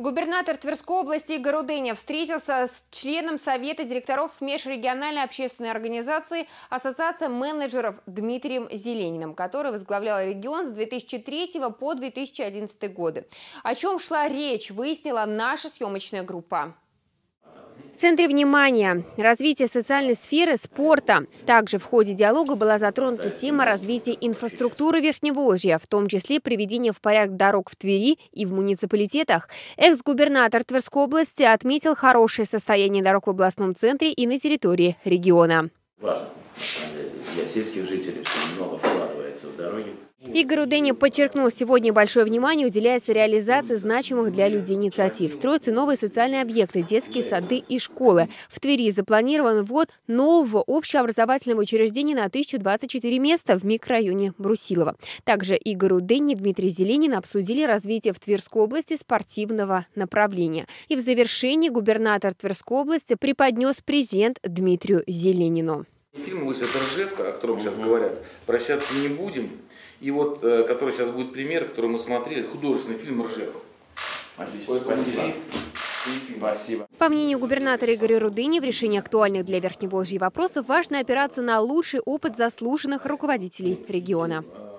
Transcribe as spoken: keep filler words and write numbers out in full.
Губернатор Тверской области Игорь Рудыня встретился с членом Совета директоров межрегиональной общественной организации «Ассоциация менеджеров» Дмитрием Зелениным, который возглавлял регион с две тысячи третьего по две тысячи одиннадцатый годы. О чем шла речь, выяснила наша съемочная группа. В центре внимания – развитие социальной сферы спорта. Также в ходе диалога была затронута тема развития инфраструктуры Верхневолжья, в том числе приведения в порядок дорог в Твери и в муниципалитетах. Экс-губернатор Тверской области отметил хорошее состояние дорог в областном центре и на территории региона. Важно, на самом деле, для сельских жителей, что много вкладывается в дороги. Игорь Рудыня подчеркнул, сегодня большое внимание уделяется реализации значимых для людей инициатив. Строятся новые социальные объекты, детские сады и школы. В Твери запланирован ввод нового общеобразовательного учреждения на тысячу двадцать четыре места в микрорайоне Брусилово. Также Игорь Рудыня и Дмитрий Зеленин обсудили развитие в Тверской области спортивного направления. И в завершении губернатор Тверской области преподнес презент Дмитрию Зеленину. Фильм вышел «Ржевка», о котором сейчас говорят, «Прощаться не будем». И вот, э, который сейчас будет пример, который мы смотрели, художественный фильм «Ржев». Отлично, спасибо. Спасибо. По мнению губернатора Игоря Рудыни, в решении актуальных для Верхневолжья вопросов важно опираться на лучший опыт заслуженных руководителей региона.